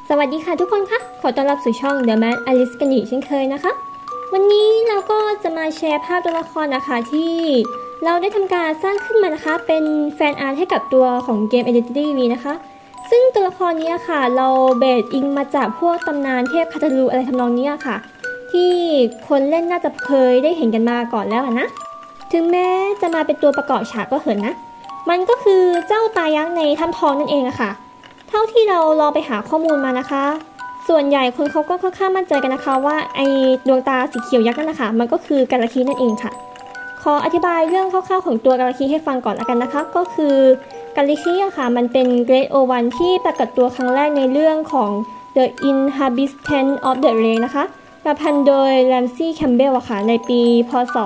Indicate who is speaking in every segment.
Speaker 1: สวัสดีค่ะทุกคนคะขอต้อนรับสู่ช่อง The Mad Alice กันอีกเช่นเคยนะคะวันนี้เราก็จะมาแชร์ภาพตัวละครนะคะที่เราได้ทำการสร้างขึ้นมานะคะเป็นแฟนอาร์ตให้กับตัวของเกม Identity V นะคะซึ่งตัวละครนี้ค่ะเราเบสอิงมาจากพวกตำนานเทพคาตาลูอะไรทำนองนี้ค่ะที่คนเล่นน่าจะเคยได้เห็นกันมาก่อนแล้วนะถึงแม้จะมาเป็นตัวประกอบฉากก็เหินนะมันก็คือเจ้าตายักษ์ในถ้ำทองนั่นเองค่ะเท่าที่เราลองไปหาข้อมูลมานะคะส่วนใหญ่คนเขาก็ค่อนข้างมั่นใจกันนะคะว่าไอ้ดวงตาสีเขียวยักษ์นั่นนะคะมันก็คือกาลาคีนั่นเองค่ะขออธิบายเรื่องคร่าวๆของตัวกาลาคีให้ฟังก่อนละกันนะคะก็คือกาลาคีค่ะมันเป็น Great O1 ที่ปรากฏตัวครั้งแรกในเรื่องของ The Inhabitant of the Lake นะคะประพันธ์โดย Ramsey Campbell ค่ะในปีพ.ศ.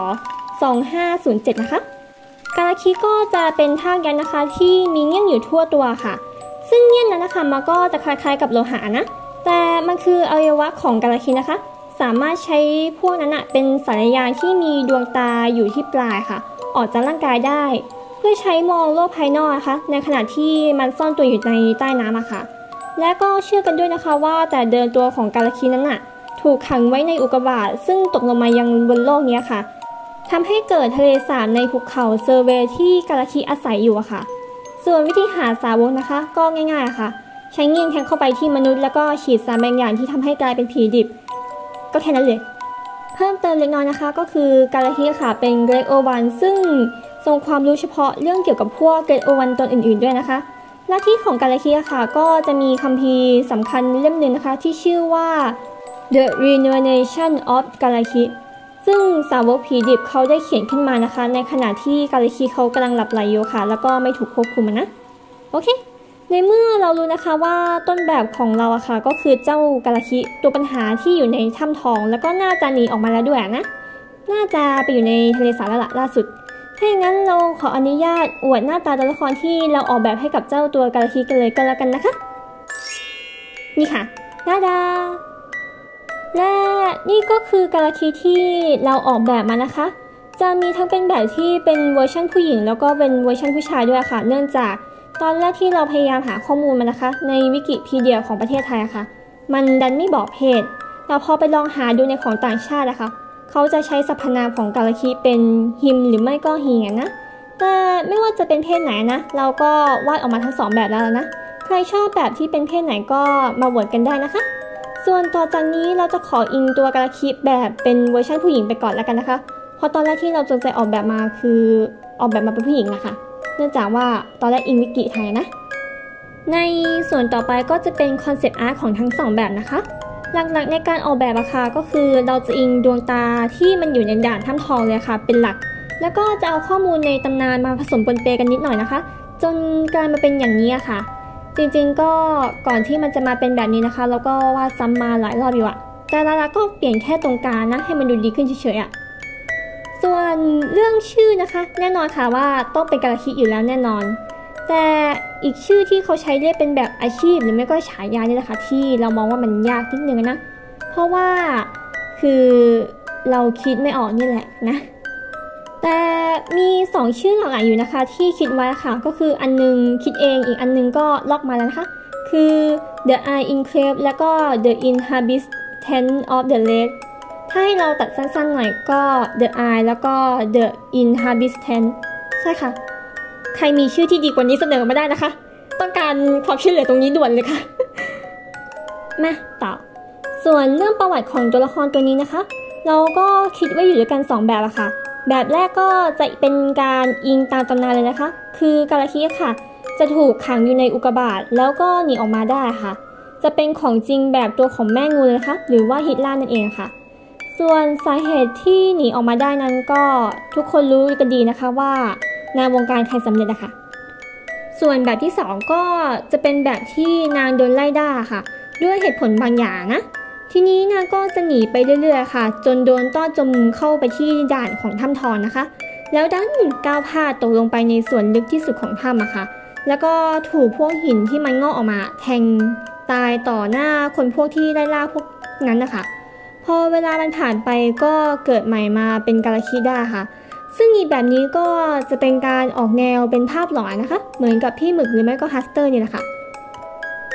Speaker 1: 2507นะคะกาลาคีก็จะเป็นทากยักษ์นะคะที่มีเงี้ยงอยู่ทั่วตัวค่ะซึ่งเงี้ยงนั้นนะคะมันก็จะคล้ายๆกับโลหะนะแต่มันคืออวัยวะของกาลาคีนะคะสามารถใช้พวกนั้นเป็นสัญญาณที่มีดวงตาอยู่ที่ปลายค่ะออกจากร่างกายได้เพื่อใช้มองโลกภายนอกนะคะในขณะที่มันซ่อนตัวอยู่ในใต้น้ำค่ะและก็เชื่อกันด้วยนะคะว่าแต่เดินตัวของกาลาคีนั้นถูกขังไว้ในอุกกาบาตซึ่งตกลงมายังบนโลกนี้ค่ะทำให้เกิดทะเลสาบในภูเขาเซอร์เวย์ที่กาลาคีอาศัยอยู่ค่ะส่วนวิธีหาสาวกนะคะก็ง่ายๆค่ะใช้เงี้ยงแทงเข้าไปที่มนุษย์แล้วก็ฉีดสารบางอย่างที่ทำให้กลายเป็นผีดิบก็แค่นั้นเลยเพิ่มเติมเล็กน้อยนะคะก็คือกาลาคีค่ะเป็น Great O1 ซึ่งทรงความรู้เฉพาะเรื่องเกี่ยวกับพวก Great O1 ตนอื่นๆด้วยนะคะหน้าที่ของกาลาคีค่ะก็จะมีคัมภีร์สำคัญเล่มหนึ่งนะคะที่ชื่อว่า The Reincarnation of Galaki ซึ่งสาวกผีดิบเขาได้เขียนขึ้นมานะคะในขณะที่กาลาคีเขากำลังหลับไหลอยู่ค่ะแล้วก็ไม่ถูกควบคุมนะโอเคในเมื่อเรารู้นะคะว่าต้นแบบของเราค่ะก็คือเจ้ากาลาคิตัวปัญหาที่อยู่ในถ้ำทองแล้วก็น่าจะหนีออกมาแล้วด้วยนะน่าจะไปอยู่ในทะเลสาบแล้วล่าสุดถ้าอย่างนั้นเราขออนุญาตอวดหน้าตาตัวละครที่เราออกแบบให้กับเจ้าตัวกาลาคิกันเลยก็แล้วกันนะคะนี่ค่ะดาดาและนี่ก็คือกาลาคิที่เราออกแบบมานะคะจะมีทั้งเป็นแบบที่เป็นเวอร์ชันผู้หญิงแล้วก็เป็นเวอร์ชันผู้ชายด้วยค่ะเนื่องจากตอนแรกที่เราพยายามหาข้อมูลมานะคะในวิกิพีเดียของประเทศไทยค่ะมันดันไม่บอกเพศแต่พอไปลองหาดูในของต่างชาตินะคะเขาจะใช้สรรพนามของกาลาคีเป็นฮิมหรือไม่ก็ฮีนะแต่ไม่ว่าจะเป็นเพศไหนนะเราก็วาดออกมาทั้ง2แบบแล้วนะใครชอบแบบที่เป็นเพศไหนก็มาโหวตกันได้นะคะส่วนต่อจากนี้เราจะขออิงตัวกาลาคีแบบเป็นเวอร์ชันผู้หญิงไปก่อนแล้วกันนะคะเพราะตอนแรกที่เราจงใจออกแบบมาคือออกแบบมาเป็นผู้หญิงนะคะเนื่องจากว่าตอนแรกอิงวิกิไทยนะในส่วนต่อไปก็จะเป็นคอนเซปต์อาร์ตของทั้ง2แบบนะคะหลักๆในการออกแบบค่ะก็คือเราจะอิงดวงตาที่มันอยู่ในด่านถ้ำทองเลยค่ะเป็นหลักแล้วก็จะเอาข้อมูลในตำนานมาผสมปนเปกันนิดหน่อยนะคะจนกลายมาเป็นอย่างนี้ค่ะจริงๆก็ก่อนที่มันจะมาเป็นแบบนี้นะคะเราก็วาดซ้ำมาหลายรอบอยู่แต่ละก็เปลี่ยนแค่ตรงกลางนะให้มันดูดีขึ้นเฉยๆส่วนเรื่องชื่อนะคะแน่นอนค่ะว่าต้องเป็นกาลาคิอยู่แล้วแน่นอนแต่อีกชื่อที่เขาใช้เรียกเป็นแบบอาชีพหรือไม่ก็ฉายานี่แหละค่ะที่เรามองว่ามันยากนิดนึงนะเพราะว่าคือเราคิดไม่ออกนี่แหละนะแต่มี2ชื่อหลักๆอยู่นะคะที่คิดไว้ค่ะก็คืออันนึงคิดเองอีกอันนึงก็ล็อกมาแล้วนะคะคือ The Eye Enclave แล้วก็ The Inhabitant of the Lakeถ้าให้เราตัดสั้นๆหน่อยก็ The Eye แล้วก็ The Inhabitant ใช่ค่ะใครมีชื่อที่ดีกว่านี้เสนอมาได้นะคะต้องการความช่วยเหลือตรงนี้ด่วนเลยค่ะมาต่อส่วนเรื่องประวัติของตัวละครตัวนี้นะคะเราก็คิดไว้อยู่ด้วยกัน2แบบค่ะแบบแรกก็จะเป็นการอิงตามตำนานเลยนะคะคือกาลาคิค่ะจะถูกขังอยู่ในอุกกาบาตแล้วก็หนีออกมาได้ค่ะจะเป็นของจริงแบบตัวของแม่งูเลยนะคะหรือว่าฮิตล่านั่นเองค่ะส่วนสาเหตุที่หนีออกมาได้นั้นก็ทุกคนรู้กันดีนะคะว่าในวงการใครสำเร็จนะคะส่วนแบบที่2ก็จะเป็นแบบที่นางโดนไล่ด่าค่ะด้วยเหตุผลบางอย่างนะทีนี้นางก็จะหนีไปเรื่อยๆค่ะจนโดนต้อนจมเข้าไปที่ด่านของถ้ำทองนะคะแล้วดันก้าวพลาดตกลงไปในส่วนลึกที่สุดของถ้ำค่ะแล้วก็ถูกพวกหินที่มันงอกออกมาแทงตายต่อหน้าคนพวกที่ไล่ล่าพวกนั้นนะคะพอเวลามันผ่านไปก็เกิดใหม่มาเป็นกาลาคิได้ค่ะซึ่งอีกแบบนี้ก็จะเป็นการออกแนวเป็นภาพหลอนนะคะเหมือนกับพี่หมึกหรือไม่ก็ฮัสเตอร์นี่แหละค่ะพ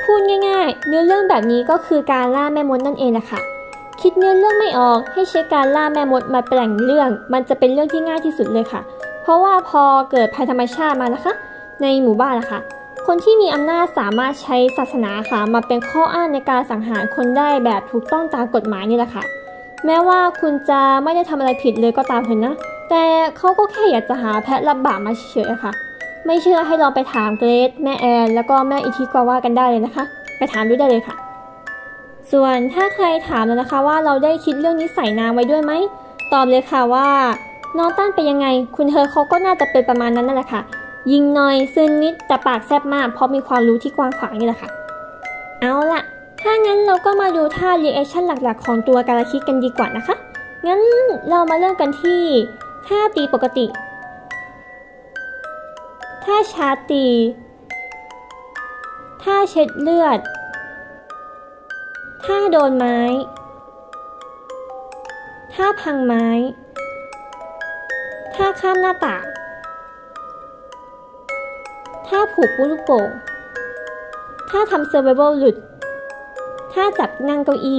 Speaker 1: พูดง่ายๆเนื้อเรื่องแบบนี้ก็คือการล่าแม่มดนั่นเองแหละค่ะคิดเนื้อเรื่องไม่ออกให้ใช้การล่าแม่มดมาแปลงเรื่องมันจะเป็นเรื่องที่ง่ายที่สุดเลยค่ะเพราะว่าพอเกิดภัยธรรมชาติมานะคะในหมู่บ้านล่ะค่ะคนที่มีอำนาจสามารถใช้ศาสนาค่ะมาเป็นข้ออ้างในการสังหารคนได้แบบถูกต้องตามกฎหมายนี่แหละค่ะแม้ว่าคุณจะไม่ได้ทำอะไรผิดเลยก็ตามเถอะนะแต่เขาก็แค่อยากจะหาแพะรับบาปมาเฉยๆค่ะไม่เชื่อให้ลองไปถามเกรซแม่แอนแล้วก็แม่อิทิกาวะกันได้เลยนะคะไปถามดูได้เลยค่ะส่วนถ้าใครถามแล้วนะคะว่าเราได้คิดเรื่องนิสัยนางไว้ด้วยไหมตอบเลยค่ะว่าน้องตั้นเป็นยังไงคุณเธอเขาก็น่าจะเป็นประมาณนั้นนั่นแหละค่ะยิงหน่อยซึนนิดแต่ปากแซ่บมากเพราะมีความรู้ที่กว้างขวางนี่แหละค่ะเอาล่ะถ้างั้นเราก็มาดูท่ารีแอคชั่นหลักๆของตัวการาคิกันดีกว่านะคะงั้นเรามาเริ่มกันที่ท่าตีปกติท่าชาร์จตีท่าเช็ดเลือดท่าโดนไม้ท่าพังไม้ท่าข้ามหน้าต่างท่าผูกลูกโป่งท่าทำเซอร์ไวเวลหลุดท่าจับนั่งเก้าอี้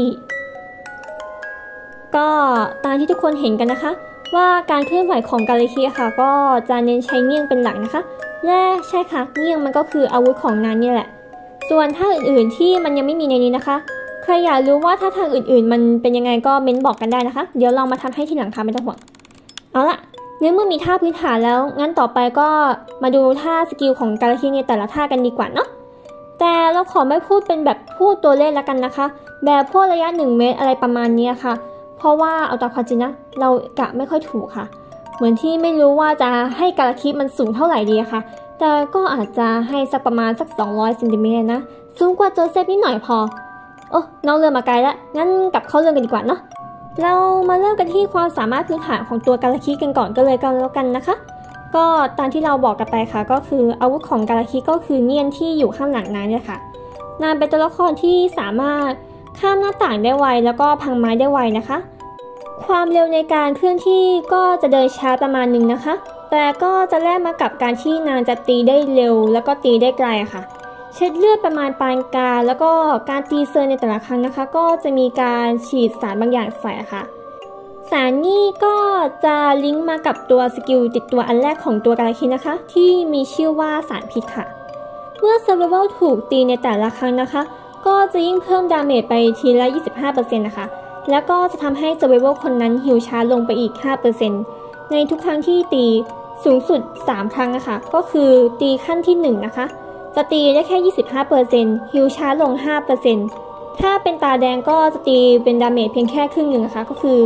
Speaker 1: ก็ตามที่ทุกคนเห็นกันนะคะว่าการเคลื่อนไหวของกาลิคิค่ะก็จะเน้นใช้เงี้ยงเป็นหลักนะคะและใช่ค่ะเงี้ยงมันก็คืออาวุธของนางนี่แหละส่วนท่าอื่นๆที่มันยังไม่มีในนี้นะคะใครอยากรู้ว่าท่าทางอื่นๆมันเป็นยังไงก็เม้นบอกกันได้นะคะเดี๋ยวเรามาทำให้ทีหลังค่ะไม่ต้องห่วงเอาล่ะเมื่อมีท่าพื้นฐานแล้วงั้นต่อไปก็มาดูท่าสกิลของการาคิในแต่ละท่ากันดีกว่าเนาะแต่เราขอไม่พูดเป็นแบบพูดตัวเลขแล้วกันนะคะแบบพวกระยะ1 เมตรอะไรประมาณนี้ค่ะเพราะว่าเอาตามความจริงนะเรากะไม่ค่อยถูกค่ะเหมือนที่ไม่รู้ว่าจะให้การาคิมันสูงเท่าไหร่ดีค่ะแต่ก็อาจจะให้สักประมาณสัก200 เซนติเมตรนะสูงกว่าโจเซฟนิดหน่อยพอโอ้น้องเริ่มมาไกลแล้วงั้นกลับเข้าเรื่องกันดีกว่าเนาะเรามาเริ่มกันที่ความสามารถพื้นฐานของตัวการาคิกันก่อนก็เลยกันแล้วกันนะคะก็ตามที่เราบอกกันไปค่ะก็คืออาวุธของการาคิก็คือเงียนที่อยู่ข้างหลังนางเนี่ยค่ะนางเป็นตัวละครที่สามารถข้ามหน้าต่างได้ไวแล้วก็พังไม้ได้ไวนะคะความเร็วในการเคลื่อนที่ก็จะเดินช้าประมาณนึงนะคะแต่ก็จะแลกมากับการที่นางจะตีได้เร็วแล้วก็ตีได้ไกลค่ะเช็ดเลือดประมาณปานกลางแล้วก็การตีเซอร์ในแต่ละครั้งนะคะก็จะมีการฉีดสารบางอย่างใส่ค่ะสารนี้ก็จะลิงก์มากับตัวสกิลติดตัวอันแรกของตัวการาคินะคะที่มีชื่อว่าสารพิษค่ะเมื่อ Survival ถูกตีในแต่ละครั้งนะคะก็จะยิ่งเพิ่มดาเมจไปทีละ 25% นะคะแล้วก็จะทำให้ Survival คนนั้นฮีลช้าลงไปอีก 5% ในทุกครั้งที่ตีสูงสุด3 ครั้งนะคะก็คือตีขั้นที่1นะคะจะตีได้แค่ 25% ฮีลช้าลง 5%ถ้าเป็นตาแดงก็จะตีเป็นดาเมจเพียงแค่ครึ่งหนึ่งนะคะก็คือ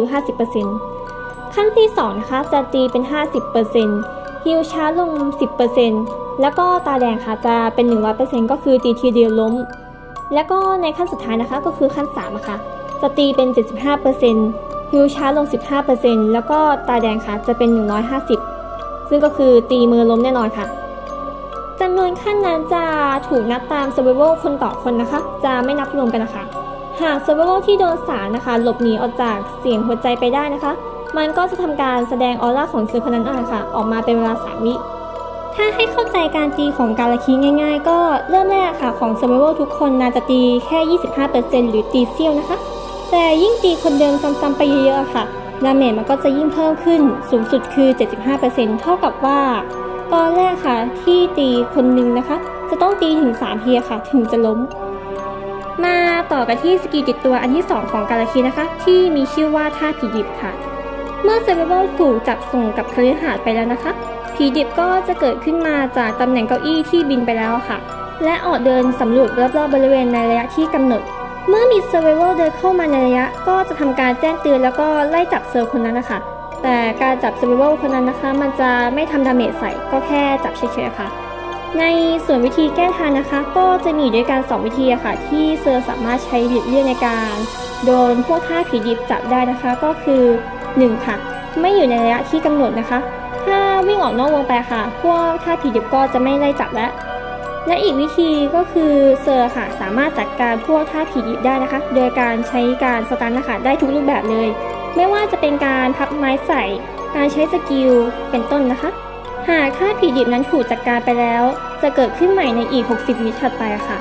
Speaker 1: 50% ขั้นที่2นะคะจะตีเป็น 50% ฮีลช้าลง 10% แล้วก็ตาแดงค่ะจะเป็น 100% ก็คือตีทีเดียวล้มแล้วก็ในขั้นสุดท้ายนะคะก็คือขั้น3นะคะจะตีเป็น 75% ฮิวช้าลง 15% แล้วก็ตาแดงค่ะจะเป็น 150 ซึ่งก็คือตีมือล้มแน่นอนค่ะจำนวนขั้นนั้นจะถูกนับตาม Survival คนต่อคนนะคะจะไม่นับรวมกันนะคะหาก Survival ที่โดนสารนะคะหลบหนีออกจากเสียงหัวใจไปได้นะคะมันก็จะทำการแสดงออร่าของเซอร์คนนั้นค่ะออกมาเป็นเวลา3 วิถ้าให้เข้าใจการตีของการาคิง่ายๆก็เริ่มแรกค่ะของ Survival ทุกคนน่าจะตีแค่ 25% หรือตีเซี่ยวนะคะแต่ยิ่งตีคนเดิมซ้ำๆไปเยอะๆค่ะดาเมจมันก็จะยิ่งเพิ่มขึ้นสูงสุดคือ 75% เท่ากับว่าตอนแรกค่ะที่ตีคนหนึ่งนะคะจะต้องตีถึง3 ทีค่ะถึงจะล้มมาต่อกันที่สกิลติดตัวอันที่2ของการาคินะคะที่มีชื่อว่าท่าผีดิบค่ะเมื่อ Survival ถูกจับส่งกับคฤหาสน์ไปแล้วนะคะผีดิบก็จะเกิดขึ้นมาจากตำแหน่งเก้าอี้ที่บินไปแล้วค่ะและออกเดินสำรวจรอบๆบริเวณในระยะที่กำหนดเมื่อมี Survival เดินเข้ามาในระยะก็จะทำการแจ้งเตือนแล้วก็ไล่จับเซอร์คนนั้นนะคะแต่การจับ Survival คนนั้นนะคะมันจะไม่ทำดาเมจใส่ก็แค่จับเฉยๆค่ะในส่วนวิธีแก้ทางนะคะก็จะมีด้วยกัน2 วิธีค่ะที่เซอร์สามารถใช้หลีกเลี่ยงในการโดนพวกท่าผีดิบจับได้นะคะก็คือ1ค่ะไม่อยู่ในระยะที่กำหนดนะคะถ้าวิ่งออกนอกวงไปค่ะพวกท่าผีดิบก็จะไม่ไล่จับและอีกวิธีก็คือเซอร์ค่ะสามารถจัดการพวกท่าผีดิบได้นะคะโดยการใช้การสตันนะคะได้ทุกรูปแบบเลยไม่ว่าจะเป็นการพับไม้ใส่การใช้สกิลเป็นต้นนะคะหากท่าผีดิบนั้นถูกจัดการไปแล้วจะเกิดขึ้นใหม่ในอีก60 วิถัดไปค่ะ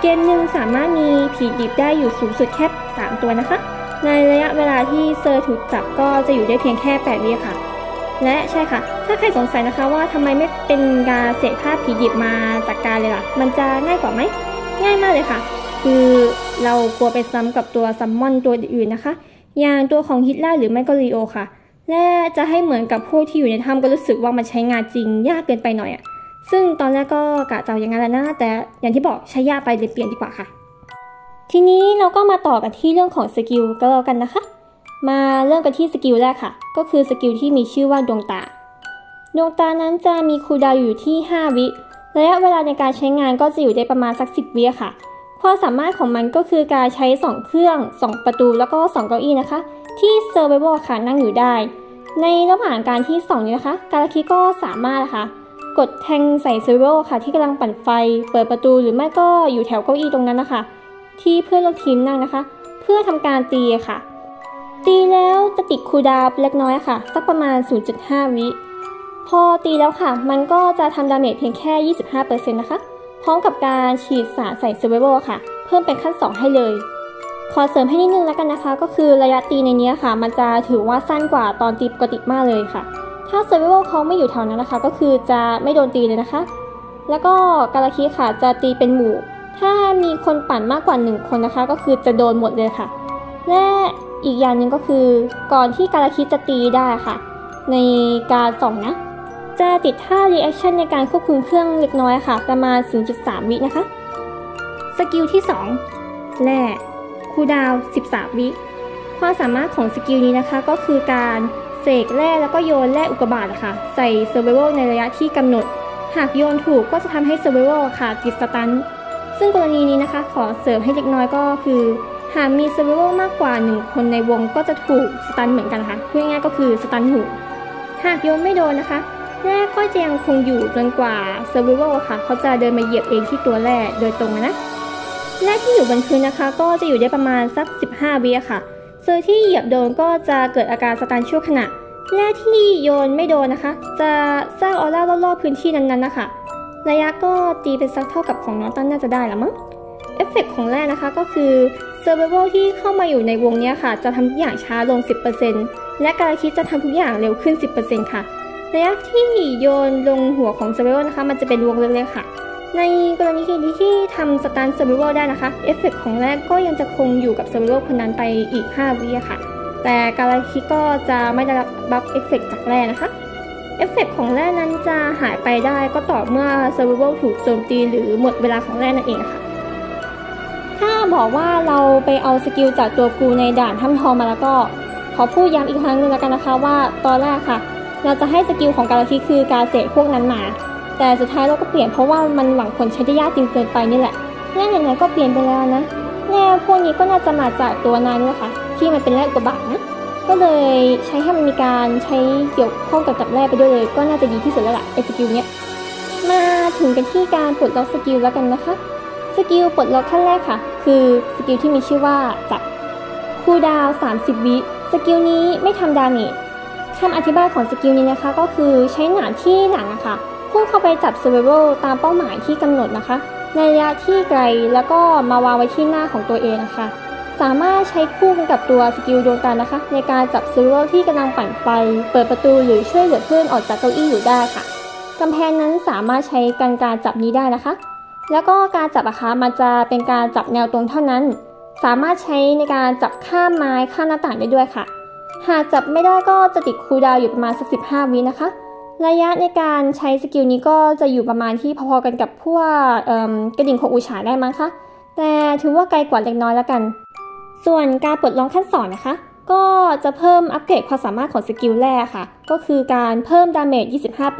Speaker 1: เกมหนึ่งสามารถมีผีดิบได้อยู่สูงสุดแค่3ตัวนะคะในระยะเวลาที่เซอร์ถูกจับก็จะอยู่ได้เพียงแค่8 วิค่ะและใช่ค่ะถ้าใครสงสัยนะคะว่าทำไมไม่เป็นการเสกภาพผีดิบมาจัดการเลยล่ะมันจะง่ายกว่าไหมง่ายมากเลยค่ะคือเรากลัวไปซ้ำกับตัวซัมมอนตัวอื่นนะคะอย่างตัวของฮิตล่าหรือไม่ก็ลีโอค่ะและจะให้เหมือนกับพวกที่อยู่ในถ้ำก็รู้สึกว่ามันใช้งานจริงยากเกินไปหน่อยอ่ะซึ่งตอนแรกก็กะจะอย่างนั้นแล้วนะแต่อย่างที่บอกใช้ยากไปเลยเปลี่ยนดีกว่าค่ะทีนี้เราก็มาต่อกันที่เรื่องของสกิลก็แล้วกันนะคะมาเริ่มกันที่สกิลแรกค่ะก็คือสกิลที่มีชื่อว่าดวงตานั้นจะมีคูลดาวน์อยู่ที่5 วิระยะเวลาในการใช้งานก็จะอยู่ได้ประมาณสัก10 วิค่ะความสามารถของมันก็คือการใช้2เครื่อง2ประตูแล้วก็2เก้าอี้นะคะที่เซอร์ไวเวอร์ค่ะนั่งอยู่ได้ในระหว่างการที่2นี้นะคะการคิก็สามารถนะคะกดแทงใส่เซอร์ไวเวอร์ค่ะที่กำลังปั่นไฟเปิดประตูหรือไม่ก็อยู่แถวเก้าอี้ตรงนั้นนะคะที่เพื่อนร่วมทีมนั่งนะคะเพื่อทำการตีค่ะตีแล้วจะติดคูลดาวน์เล็กน้อยค่ะสักประมาณ 0.5 วิพอตีแล้วค่ะมันก็จะทำดาเมจเพียงแค่ 25% นะคะพร้อมกับการฉีดสารใส่เซอร์ไวเวอร์ค่ะเพิ่มเป็นขั้น2ให้เลยขอเสริมให้นิดนึงแล้วกันนะคะก็คือระยะตีในนี้ค่ะมันจะถือว่าสั้นกว่าตอนตีปกติมากเลยค่ะถ้าเซอร์ไวเวอร์เขาไม่อยู่แถวนั้นนะคะก็คือจะไม่โดนตีเลยนะคะแล้วก็การคิค่ะจะตีเป็นหมู่ถ้ามีคนปั่นมากกว่า1คนนะคะก็คือจะโดนหมดเลยค่ะและอีกอย่างหนึ่งก็คือก่อนที่การคิจะตีได้ค่ะในการส่องนะจะติดท่า reaction ในการควบคุมเครื่องเล็กน้อยค่ะประมาณ 0.3 วินะคะสกิลที่2แร่คูลดาวน์13 วิความสามารถของสกิลนี้นะคะก็คือการเสกแร่แล้วก็โยนแร่อุกกาบาตค่ะใส่เซอร์ไวเวอร์ในระยะที่กำหนดหากโยนถูกก็จะทำให้เซอร์ไวเวอร์ค่ะติดสตันซึ่งกรณีนี้นะคะขอเสริมให้เล็กน้อยก็คือหากมีเซอร์ไวเวอร์มากกว่า1คนในวงก็จะถูกสตันเหมือนกันค่ะพูดง่ายๆก็คือสตันหมู่หากโยนไม่โดนนะคะแร่ก็จะยังคงอยู่จนกว่าเซอร์ไวเวอร์ค่ะเขาจะเดินมาเหยียบเองที่ตัวแร่โดยตรงนะแร่ที่อยู่บนพื้นนะคะก็จะอยู่ได้ประมาณสัก15 วิค่ะเซอร์ที่เหยียบโดนก็จะเกิดอาการสตันชั่วขณะแร่ที่โยนไม่โดนนะคะจะสร้างออร่ารอบๆพื้นที่นั้นๆนะคะระยะก็ตีเป็นสักเท่ากับของน้องตั้นน่าจะได้ละมั้งเอฟเฟกต์ของแร่นะคะก็คือเซอร์ไวเวอร์ที่เข้ามาอยู่ในวงนี้ค่ะจะทำทุกอย่างช้าลง 10% และการคิดจะทำทุกอย่างเร็วขึ้น 10% ค่ะระยะที่โยนลงหัวของเซอร์ไวเวอร์นะคะมันจะเป็นวงเล็กๆค่ะในกรณีที่ทำสตันเซอร์ไวเวอร์ได้นะคะเอฟเฟกต์ของแร่ก็ยังจะคงอยู่กับเซอร์ไวเวอร์คนนั้นไปอีก5 วิค่ะแต่การคิดก็จะไม่ได้รับบัฟเอฟเฟกต์จากแร่นะคะเอฟเฟกต์ของแร่นั้นจะหายไปได้ก็ต่อเมื่อเซอร์ไวเวอร์ถูกโจมตีหรือหมดเวลาของแร่นั่นเองค่ะถ้าบอกว่าเราไปเอาสกิลจากตัวกูในด่านถ้ำทองมาแล้วก็ขอพูดย้ำอีกครั้งนึงแล้วกันนะคะว่าตอนแรกค่ะเราจะให้สกิลของการคิดคือการเสกพวกนั้นมาแต่สุดท้ายเราก็เปลี่ยนเพราะว่ามันหวังผลใช้ได้ยากจริงเกินไปนี่แหละแร่ไหนๆก็เปลี่ยนไปแล้วนะแร่พวกนี้ก็น่าจะมาจากตัวนายนี่แหละค่ะที่มันเป็นแร่อุกกาบาตนะก็เลยใช้ให้มันมีการใช้เกี่ยวข้องกับแร่ไปด้วยเลยก็น่าจะดีที่สุดแล้วล่ะไอ้สกิลเนี้ยมาถึงกันที่การปลดล็อกสกิลแล้วกันนะคะสกิลปลดล็อกขั้นแรกค่ะคือสกิลที่มีชื่อว่าจับคูลดาวน์30 วิสกิลนี้ไม่ทำดาเมจคำอธิบายของสกิลนี้นะคะก็คือใช้หนามที่หลังนะคะพุ่งเข้าไปจับเซอร์ไวเวอร์ตามเป้าหมายที่กำหนดนะคะในระยะที่ไกลแล้วก็มาวางไว้ที่หน้าของตัวเองนะคะสามารถใช้คู่กันกับตัวสกิลดวงตานะคะในการจับเซอร์ไวเวอร์ที่กำลังปั่นไฟเปิดประตูหรือช่วยเหลือเพื่อนออกจากเก้าอี้อยู่ได้ค่ะกำแพงนั้นสามารถใช้การจับนี้ได้นะคะแล้วก็การจับนะคะมันจะเป็นการจับแนวตรงเท่านั้นสามารถใช้ในการจับข้ามไม้ข้ามหน้าต่างได้ด้วยค่ะหากจับไม่ได้ก็จะติดคูลดาวน์อยู่ประมาณสัก15 วินะคะระยะในการใช้สกิลนี้ก็จะอยู่ประมาณที่พอๆกันกับพวกกระดิ่งของอูฉาได้มั้งคะแต่ถือว่าไกลกว่าเล็กน้อยแล้วกันส่วนการปลดล็อกขั้น2นะคะก็จะเพิ่มอัปเกรดความสามารถของสกิลแรกค่ะก็คือการเพิ่มดาเมจ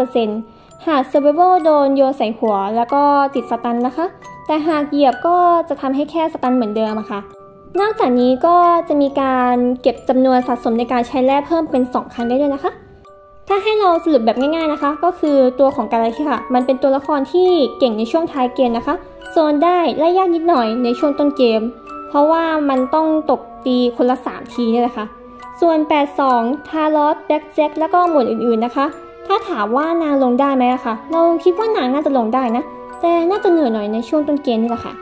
Speaker 1: 25% หากเซอร์ไวเวอร์โดนโยนใส่หัวแล้วก็ติดสตันนะคะแต่หากเหยียบก็จะทำให้แค่สตันเหมือนเดิมค่ะนอกจากนี้ก็จะมีการเก็บจำนวนสะสมในการใช้แร่เพิ่มเป็น2 ครั้งได้ด้วยนะคะถ้าให้เราสรุปแบบง่ายๆนะคะก็คือตัวของการคิค่ะมันเป็นตัวละครที่เก่งในช่วงท้ายเกมนะคะโซนได้และยากนิดหน่อยในช่วงต้นเกมเพราะว่ามันต้องตกตีคนละ3 ทีนี่แหละค่ะส่วน82ทารอสแบ็กแจ็คแล้วก็หมวดอื่นๆนะคะถ้าถามว่านางลงได้ไหมคะเราคิดว่านางน่าจะลงได้นะแต่น่าจะเหนื่อยหน่อยในช่วงต้นเกมนี่แหละค่ะ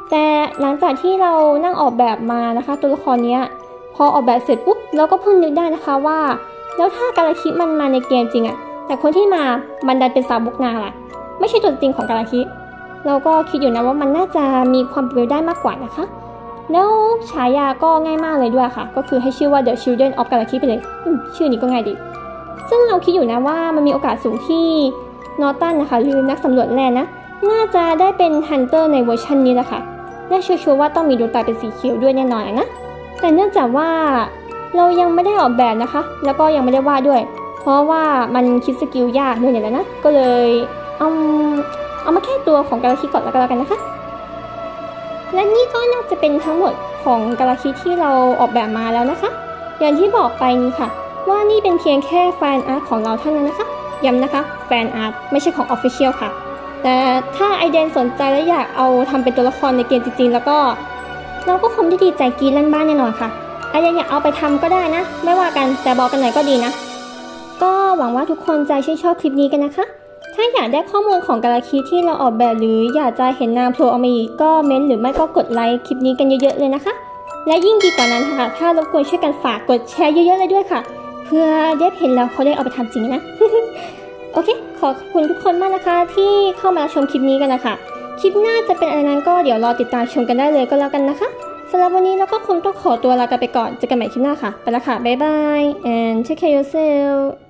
Speaker 1: แต่หลังจากที่เรานั่งออกแบบมานะคะตัวละครนี้พอออกแบบเสร็จปุ๊บเราก็เพิ่งนึกได้นะคะว่าแล้วถ้ากาลาคิมันมาในเกมจริงอะแต่คนที่มามันดันเป็นสาวกนางล่ะไม่ใช่ตัวจริงของกาลาคิเราก็คิดอยู่นะว่ามันน่าจะมีความเป็นไปได้มากกว่านะคะแล้วฉายาก็ง่ายมากเลยด้วยค่ะก็คือให้ชื่อว่า The Children of Galaki ไปเลยชื่อนี้ก็ง่ายดีซึ่งเราคิดอยู่นะว่ามันมีโอกาสสูงที่นอร์ตันนะคะหรือนักสำรวจแร่นะน่าจะได้เป็นฮันเตอร์ในเวอร์ชันนี้แหละค่ะและชัวร์ว่าต้องมีดวงตาเป็นสีเขียวด้วยแน่นอนนะแต่เนื่องจากว่าเรายังไม่ได้ออกแบบนะคะแล้วก็ยังไม่ได้วาดด้วยเพราะว่ามันคิดสกิลยากด้วยเนี่ยแหละนะก็เลยเอามาแค่ตัวของกาลาคิก่อนแล้วกันนะคะและนี่ก็น่าจะเป็นทั้งหมดของกาลาคิที่เราออกแบบมาแล้วนะคะอย่างที่บอกไปนี้ค่ะว่านี่เป็นเพียงแค่แฟนอาร์ตของเราเท่านั้นนะคะย้ำนะคะแฟนอาร์ตไม่ใช่ของ Official ค่ะแต่ถ้าไอเดนสนใจและอยากเอาทำเป็นตัวละครในเกมจริงๆแล้วก็เราก็คงได้ดีใจกรี๊ดลั่นบ้านแน่นอนค่ะไอเดนอยากเอาไปทำก็ได้นะไม่ว่ากันแต่บอกกันหน่อยก็ดีนะก็หวังว่าทุกคนจะชื่นชอบคลิปนี้กันนะคะถ้าอยากได้ข้อมูลของกาลาคิที่เราออกแบบหรืออยากจะเห็นนามโผล่ออกมาอีกก็เม้นหรือไม่ก็กดไลค์คลิปนี้กันเยอะๆเลยนะคะและยิ่งดีกว่านั้นค่ะถ้ารบกวนช่วยกันฝากกดแชร์เยอะๆเลยด้วยค่ะเพื่อได้เห็นแล้วเขาได้เอาไปทำจริงนะ โอเคขอบคุณทุกคนมากนะคะที่เข้ามาชมคลิปนี้กันนะคะคลิปหน้าจะเป็นอะไรนั้นก็เดี๋ยวรอติดตามชมกันได้เลยก็แล้วกันนะคะสำหรับวันนี้เราก็คงต้องขอตัวลากันไปก่อนเจอกันใหม่คลิปหน้าค่ะไปละค่ะบ๊ายบาย and take care yourself